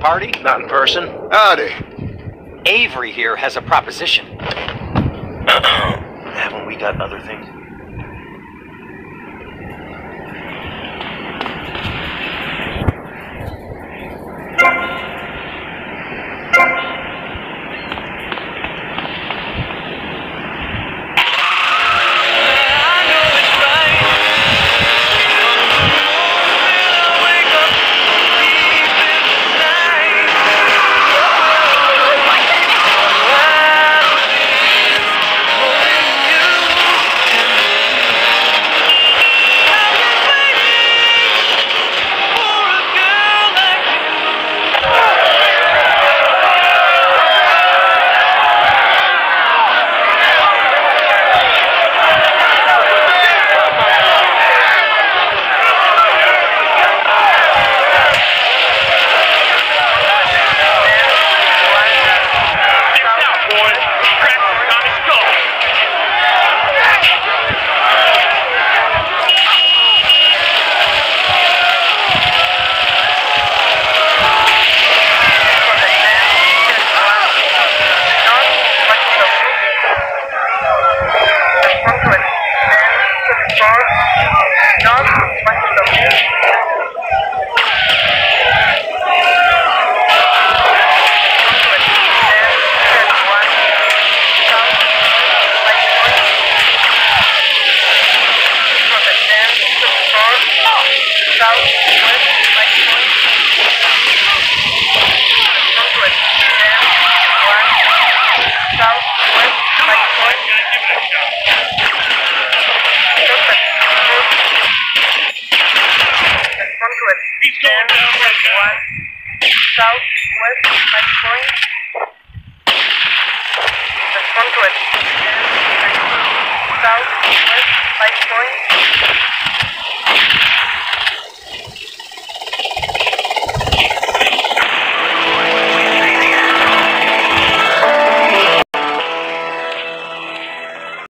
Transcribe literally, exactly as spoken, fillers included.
party? Not in person. Howdy. Avery here has a proposition. Haven't we got other things? He's going down right now. Southwest, Mike Point. Respond to it.